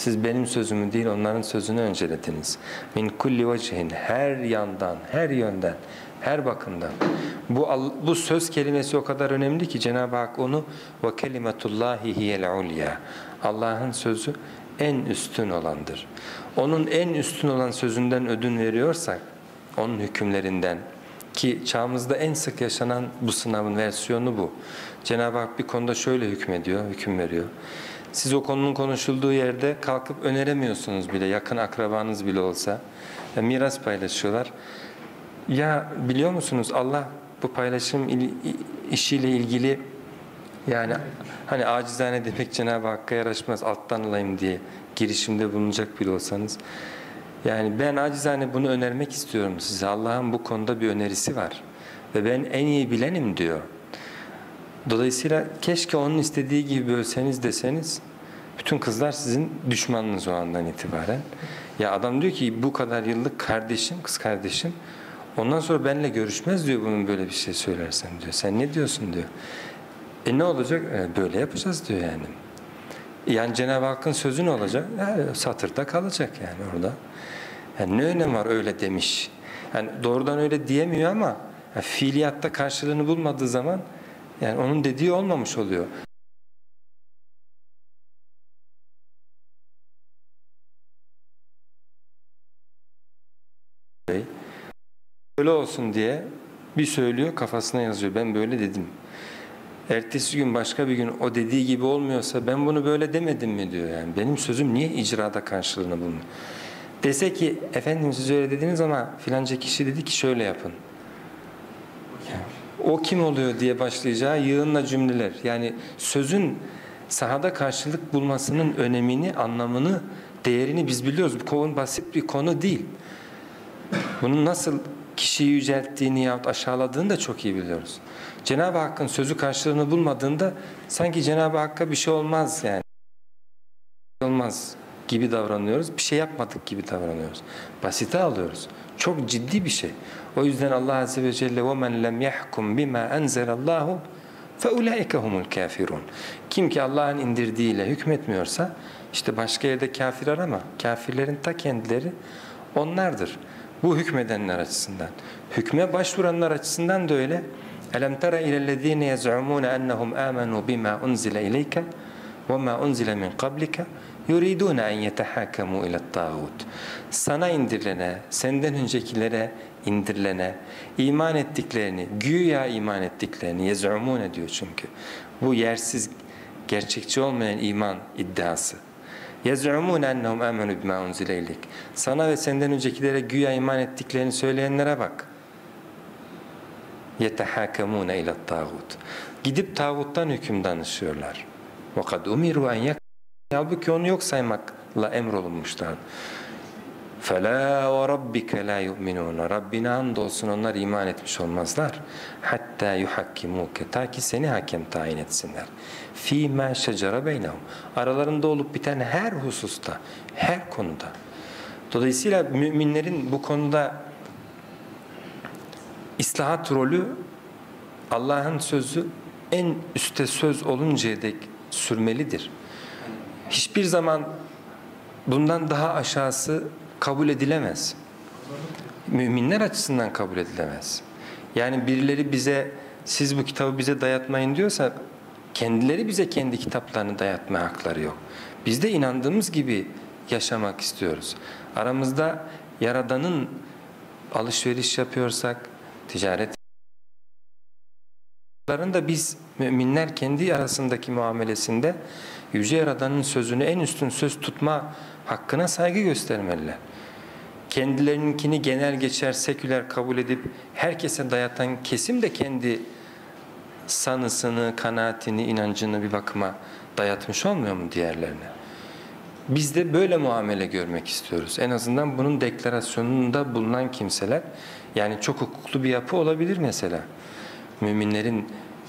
Siz benim sözümü değil onların sözünü öncelediniz. Min kulli vecihin, her yandan, her yönden, her bakımdan. Bu söz kelimesi o kadar önemli ki Cenab-ı Hak onu ve kelimetullahi hiyel ulya. Allah'ın sözü en üstün olandır. Onun en üstün olan sözünden ödün veriyorsak, onun hükümlerinden, ki çağımızda en sık yaşanan bu sınavın versiyonu bu. Cenab-ı Hak bir konuda şöyle hükmediyor, hüküm veriyor. Siz o konunun konuşulduğu yerde kalkıp öneremiyorsunuz bile, yakın akrabanız bile olsa. Miras paylaşıyorlar. Ya biliyor musunuz, Allah bu paylaşım işiyle ilgili, yani hani acizane demek Cenab-ı Hakk'a yaraşmaz, alttan alayım diye girişimde bulunacak bile olsanız. Yani ben acizane bunu önermek istiyorum size. Allah'ın bu konuda bir önerisi var. Ve ben en iyi bilenim diyor. Dolayısıyla keşke onun istediği gibi bölseniz deseniz, bütün kızlar sizin düşmanınız o andan itibaren. Ya adam diyor ki bu kadar yıllık kardeşim, kız kardeşim, ondan sonra benimle görüşmez diyor bunun böyle bir şey söylersem diyor. Sen ne diyorsun diyor. Ne olacak? Böyle yapacağız diyor yani. Yani Cenab-ı Hakk'ın sözü ne olacak? Yani satırda kalacak yani orada. Yani ne önemi var öyle demiş. Yani doğrudan öyle diyemiyor ama yani fiiliyatta karşılığını bulmadığı zaman yani onun dediği olmamış oluyor. Böyle olsun diye bir söylüyor, kafasına yazıyor. Ben böyle dedim. Ertesi gün başka bir gün o dediği gibi olmuyorsa ben bunu böyle demedim mi diyor yani. Benim sözüm niye icrada karşılığını bulmuyor? Dese ki efendim siz öyle dediniz ama filanca kişi dedi ki şöyle yapın. O kim oluyor diye başlayacağı yığınla cümleler. Yani sözün sahada karşılık bulmasının önemini, anlamını, değerini biz biliyoruz. Bu konu basit bir konu değil. Bunun nasıl kişiyi yücelttiğini yahut aşağıladığını da çok iyi biliyoruz. Cenab-ı Hakk'ın sözü karşılığını bulmadığında sanki Cenab-ı Hakk'a bir şey olmaz yani. Olmaz gibi davranıyoruz. Bir şey yapmadık gibi davranıyoruz. Basite alıyoruz. Çok ciddi bir şey. O yüzden Allah Azze ve Celle وَمَنْ لَمْ يَحْكُمْ بِمَا أَنْزَلَ اللّٰهُ فَاُولَٰئِكَ هُمُ الْكَافِرُونَ. Kim ki Allah'ın indirdiğiyle hükmetmiyorsa, işte başka yerde kafir arama. Kafirlerin ta kendileri onlardır. Bu hükmedenler açısından. Hükme başvuranlar açısından da öyle. أَلَمْ تَرَ إِلَى الَّذ۪ينَ يَزْعُمُونَ أَنَّهُمْ آمَنُوا بِمَا أُنْزِلَ إِلَيْكَ وَمَا أُنْزِلَ مِنْ قَبْلِكَ يُرِيدُونَ أَنْ يَتَحَاكَمُوا إِلَى الطَّاغُوتِ. Sana indirilene, senden öncekilere indirilene, iman ettiklerini, güya iman ettiklerini yez'umune diyor çünkü. Bu yersiz, gerçekçi olmayan iman iddiası. يَزْعُمُونَ أَنَّهُمْ آمَنُوا بِمَا أُنْزِلَ إِلَيْكَ. Sana ve senden öncekilere güya iman ettiklerini söyleyenlere bak. يَتَحَاكَمُونَ إِلَى الطَّاغُوتِ. Gidip tağuttan hüküm danışıyorlar. وَقَدْ اُمِرُوا اَنْ يَكْفُرُوا. Halbuki onu yok saymakla emrolunmuşlar. فَلَا وَرَبِّكَ لَا يُؤْمِنُونَ. Rabbine andolsun onlar iman etmiş olmazlar. Hatta yuhakkimuke. Ta ki seni hakem tayin etsinler. فِي مَا شَجَرَ بَيْنَهُمْ. Aralarında olup biten her hususta, her konuda. Dolayısıyla müminlerin bu konuda islahat rolü, Allah'ın sözü en üste söz oluncaya dek sürmelidir. Hiçbir zaman bundan daha aşağısı kabul edilemez. Müminler açısından kabul edilemez. Yani birileri bize, siz bu kitabı bize dayatmayın diyorsa, kendileri bize kendi kitaplarını dayatma hakları yok. Biz de inandığımız gibi yaşamak istiyoruz. Aramızda Yaradan'ın alışveriş yapıyorsak, ticaret da biz müminler kendi arasındaki muamelesinde Yüce Yaradan'ın sözünü en üstün söz tutma hakkına saygı göstermeliler. Kendilerinkini genel geçer, seküler kabul edip herkese dayatan kesim de kendi sanısını, kanaatini, inancını bir bakıma dayatmış olmuyor mu diğerlerine? Biz de böyle muamele görmek istiyoruz. En azından bunun deklarasyonunda bulunan kimseler, yani çok hukuklu bir yapı olabilir mesela. Müminlerin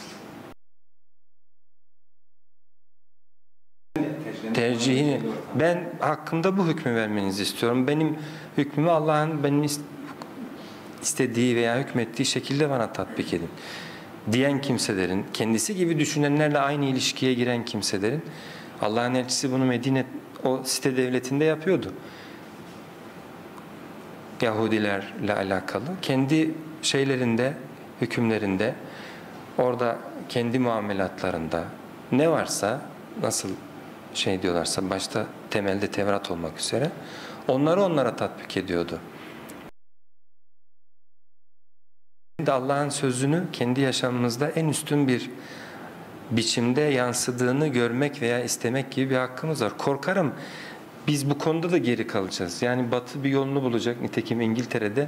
tercihini, ben hakkımda bu hükmü vermenizi istiyorum. Benim hükmümü Allah'ın benim istediği veya hükmettiği şekilde bana tatbik edin diyen kimselerin, kendisi gibi düşünenlerle aynı ilişkiye giren kimselerin, Allah'ın elçisi bunu Medine o site devletinde yapıyordu. Yahudilerle alakalı. Kendi şeylerinde, hükümlerinde, orada kendi muamelatlarında ne varsa, nasıl şey diyorlarsa, başta temelde Tevrat olmak üzere, onları onlara tatbik ediyordu. Allah'ın sözünü kendi yaşamımızda en üstün bir biçimde yansıdığını görmek veya istemek gibi bir hakkımız var. Korkarım biz bu konuda da geri kalacağız. Yani Batı bir yolunu bulacak. Nitekim İngiltere'de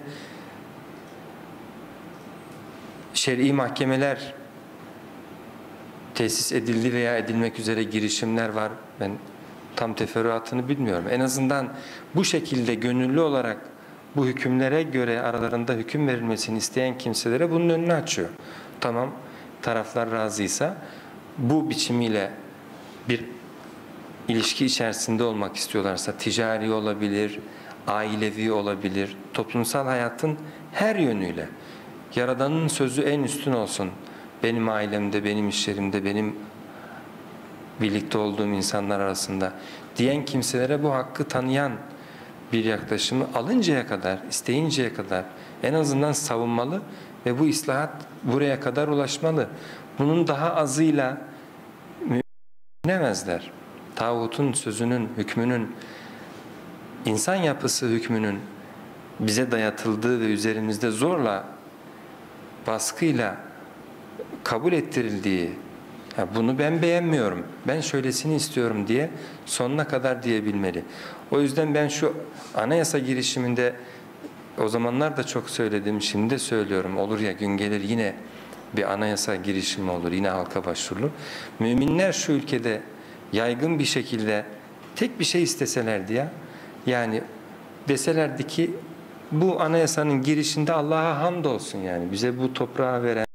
şer'i mahkemeler tesis edildi veya edilmek üzere girişimler var. Ben tam teferruatını bilmiyorum. En azından bu şekilde gönüllü olarak bu hükümlere göre aralarında hüküm verilmesini isteyen kimselere bunun önünü açıyor. Tamam, taraflar razıysa bu biçimiyle bir ilişki içerisinde olmak istiyorlarsa, ticari olabilir, ailevi olabilir, toplumsal hayatın her yönüyle Yaradan'ın sözü en üstün olsun. Benim ailemde, benim işlerimde, benim birlikte olduğum insanlar arasında diyen kimselere bu hakkı tanıyan bir yaklaşımı alıncaya kadar, isteyinceye kadar en azından savunmalı ve bu islahat buraya kadar ulaşmalı. Bunun daha azıyla müminemezler. Tağutun sözünün, hükmünün, insan yapısı hükmünün bize dayatıldığı ve üzerimizde zorla, baskıyla kabul ettirildiği, ya bunu ben beğenmiyorum, ben şöylesini istiyorum diye sonuna kadar diyebilmeli. O yüzden ben şu anayasa girişiminde o zamanlar da çok söyledim, şimdi de söylüyorum. Olur ya gün gelir yine bir anayasa girişimi olur, yine halka başvurulur. Müminler şu ülkede yaygın bir şekilde tek bir şey isteselerdi ya, yani deselerdi ki bu anayasanın girişinde Allah'a hamdolsun, yani bize bu toprağı veren,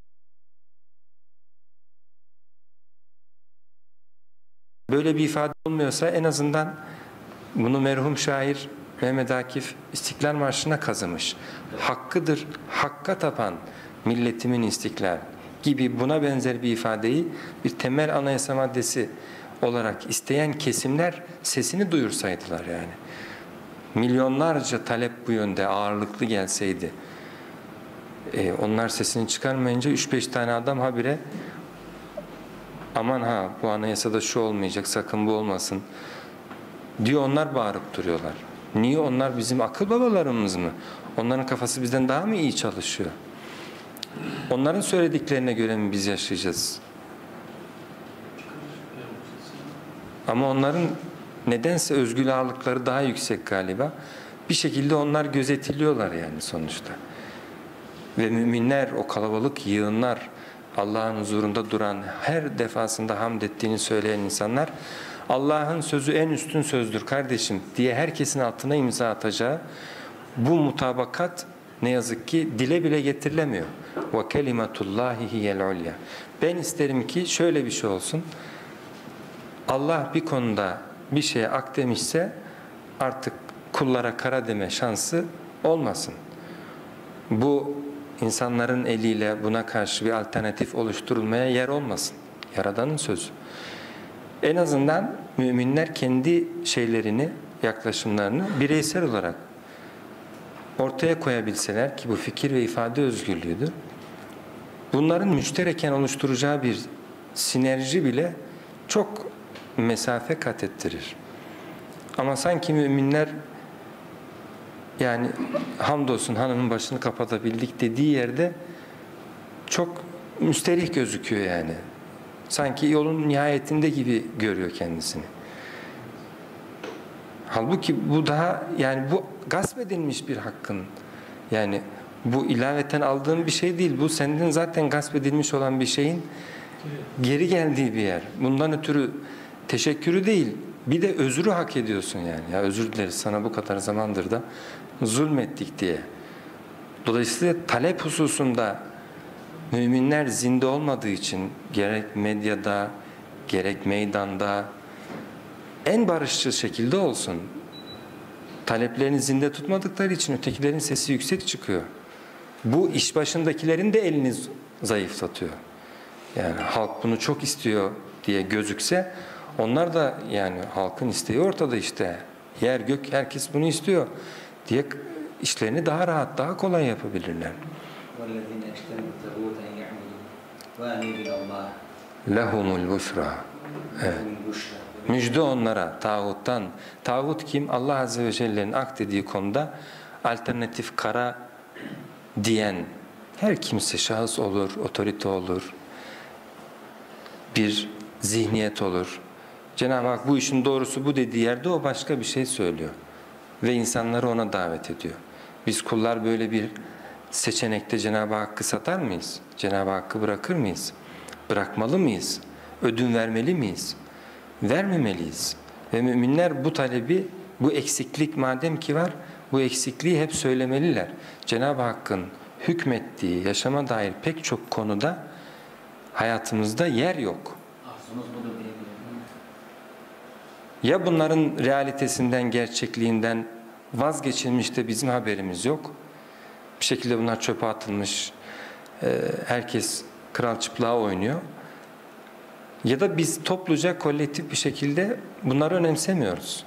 böyle bir ifade olmuyorsa en azından bunu merhum şair Mehmet Akif İstiklal Marşı'na kazımış. Hakkıdır, hakka tapan milletimin istiklal gibi buna benzer bir ifadeyi bir temel anayasa maddesi olarak isteyen kesimler sesini duyursaydılar yani. Milyonlarca talep bu yönde ağırlıklı gelseydi, onlar sesini çıkarmayınca 3-5 tane adam habire aman ha bu anayasada şu olmayacak, sakın bu olmasın diyor, onlar bağırıp duruyorlar. Niye? Onlar bizim akıl babalarımız mı? Onların kafası bizden daha mı iyi çalışıyor? Onların söylediklerine göre mi biz yaşayacağız? Ama onların nedense özgür ağırlıkları daha yüksek galiba. Bir şekilde onlar gözetiliyorlar yani sonuçta. Ve müminler, o kalabalık yığınlar, Allah'ın huzurunda duran, her defasında hamd ettiğini söyleyen insanlar, Allah'ın sözü en üstün sözdür kardeşim diye herkesin altına imza atacağı bu mutabakat ne yazık ki dile bile getirilemiyor. وَكَلِمَةُ اللّٰهِ هِيَ الْعُلْيَا. Ben isterim ki şöyle bir şey olsun. Allah bir konuda bir şeye ak demişse artık kullara kara deme şansı olmasın. Bu insanların eliyle buna karşı bir alternatif oluşturulmaya yer olmasın. Yaradan'ın sözü. En azından müminler kendi şeylerini, yaklaşımlarını bireysel olarak ortaya koyabilseler ki bu fikir ve ifade özgürlüğüdür. Bunların müştereken oluşturacağı bir sinerji bile çok mesafe kat ettirir. Ama sanki müminler yani hamdolsun hanımın başını kapatabildik dediği yerde çok müsterih gözüküyor yani. Sanki yolun nihayetinde gibi görüyor kendisini. Halbuki bu daha, yani bu gasp edilmiş bir hakkın. Yani bu ilaveten aldığın bir şey değil. Bu senden zaten gasp edilmiş olan bir şeyin geri geldiği bir yer. Bundan ötürü teşekkürü değil, bir de özrü hak ediyorsun yani. Ya özür dileriz sana bu kadar zamandır da zulmettik diye. Dolayısıyla talep hususunda müminler zinde olmadığı için gerek medyada, gerek meydanda en barışçıl şekilde olsun. Taleplerini zinde tutmadıkları için ötekilerin sesi yüksek çıkıyor. Bu iş başındakilerin de elini zayıflatıyor. Yani halk bunu çok istiyor diye gözükse Onlar da yani halkın isteği ortada işte. Yer gök herkes bunu istiyor diye işlerini daha rahat, daha kolay yapabilirler. وَالَّذِينَ اجْتَنَبُوا الطَّاغُوتَ أَنْ يَعْبُدُوا وَأَنِيبُوا إِلَى اللّٰهِ Lehumul busra. Evet. لَهُمُ الْبُشْرَى. Müjde onlara tağuttan. Tağut kim? Allah Azze ve Celle'nin akdediği konuda alternatif kara diyen her kimse, şahıs olur, otorite olur, bir zihniyet olur. Cenab-ı Hak bu işin doğrusu bu dediği yerde o başka bir şey söylüyor. Ve insanları ona davet ediyor. Biz kullar böyle bir seçenekte Cenab-ı Hakk'ı satar mıyız? Cenab-ı Hakk'ı bırakır mıyız? Bırakmalı mıyız? Ödün vermeli miyiz? Vermemeliyiz. Ve müminler bu talebi, bu eksiklik madem ki var, bu eksikliği hep söylemeliler. Cenab-ı Hakk'ın hükmettiği, yaşama dair pek çok konuda hayatımızda yer yok. Arzunuz budur diyebilirim. Ya bunların realitesinden, gerçekliğinden vazgeçilmiş de bizim haberimiz yok. Bir şekilde bunlar çöpe atılmış, herkes kral çıplığa oynuyor. Ya da biz topluca, kolektif bir şekilde bunları önemsemiyoruz.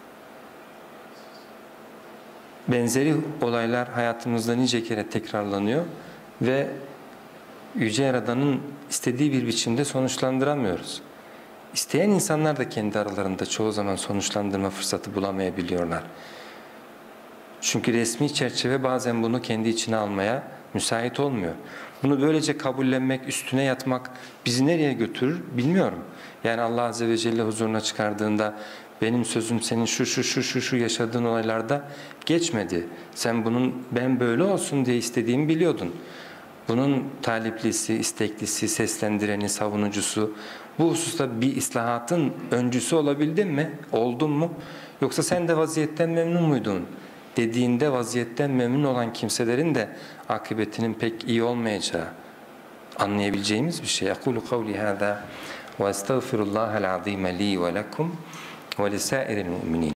Benzeri olaylar hayatımızda nice kere tekrarlanıyor ve Yüce Yaradan'ın istediği bir biçimde sonuçlandıramıyoruz. İsteyen insanlar da kendi aralarında çoğu zaman sonuçlandırma fırsatı bulamayabiliyorlar. Çünkü resmi çerçeve bazen bunu kendi içine almaya müsait olmuyor. Bunu böylece kabullenmek, üstüne yatmak bizi nereye götürür bilmiyorum. Yani Allah Azze ve Celle huzuruna çıkardığında benim sözüm senin şu yaşadığın olaylarda geçmedi. Sen bunun ben böyle olsun diye istediğimi biliyordun. Bunun taliplisi, isteklisi, seslendireni, savunucusu, bu hususta bir islahatın öncüsü olabildin mi? Oldun mu? Yoksa sen de vaziyetten memnun muydun? Dediğinde vaziyetten memnun olan kimselerin de akıbetinin pek iyi olmayacağı anlayabileceğimiz bir şey. Ekulu kavli hâzâ ve estağfirullâhel azîme lî ve lekum ve lisâiril mu'minîn.